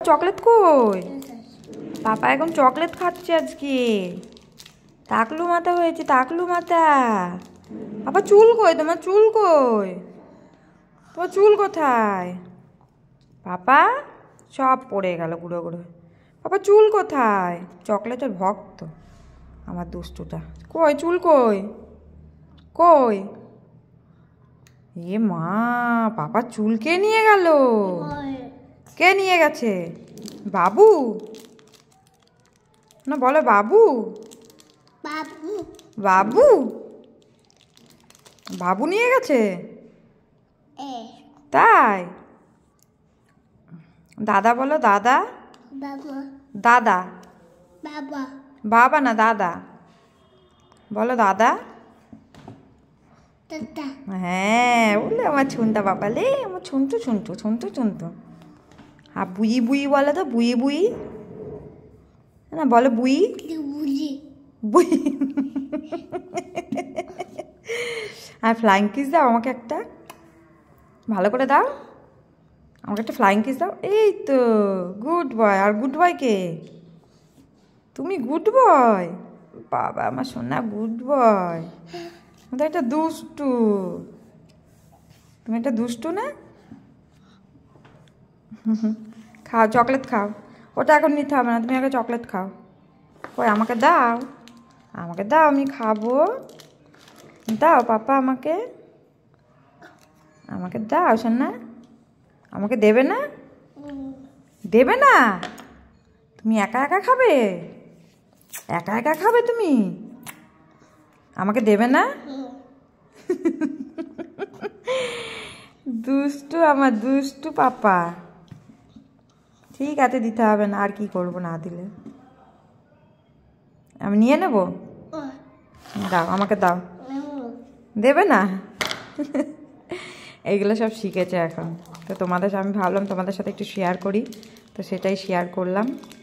Chocolate কই? পাপা এখন chocolate খাচ্ছে আজকে। টাকলু মাথা হয়েছে, টাকলু মাথা। পাপা চুল কই? তোমার চুল কই? তোমার চুল কোথায়? পাপা সব পড়ে গেল গুঁড়ো গুঁড়ো। পাপা চুল কোথায়? চকলেটের ভক্ত আমার দুষ্টুটা। কই চুল কই? কই? এ মা, পাপা চুল কে নিয়ে গেল? কে নিয়ে গেছে? বাবু না, বলো বাবু। বাবু বাবু নিয়ে গেছে? তাই? দাদা বলো, দাদা। দাদা, বাবা না দাদা বলো, দাদা। হ্যাঁ বললে আমার ছুনটা বাবা লে, আমার ছুনটু ছুনটু ছুনটু ছুনটু। আর বুই বুই বলো তো, বুই বুই না, বলো বুই বুই। আর ফ্লাইং কিস দাও আমাকে একটা, ভালো করে দাও আমাকে একটা ফ্লাইং কিস দাও। এই তো গুড বয়। আর গুড বয় কে? তুমি গুড বয়? বাবা আমার সোনা গুড বয়। তো একটা দুষ্টু, তুমি একটা দুষ্টু না? খাও চকলেট খাও, ওটা এখন নিতে হবে না, তুমি আগে চকলেট খাও। কই আমাকে দাও, আমাকে দাও, আমি খাবো। দাও পাপা আমাকে, আমাকে দাও সোনা। আমাকে দেবে না? দেবে না? তুমি একা একা খাবে? একা একা খাবে তুমি? আমাকে দেবে না? দুষ্টু আমার দুষ্টু পাপা। ঠিক আছে দিতে হবে না, আর কি করবো না দিলে? আমি নিয়ে নেব? দাও আমাকে দাও। দেবে না? এইগুলো সব শিখেছে এখন। তো তোমাদের আমি ভাবলাম তোমাদের সাথে একটু শেয়ার করি, তো সেটাই শেয়ার করলাম।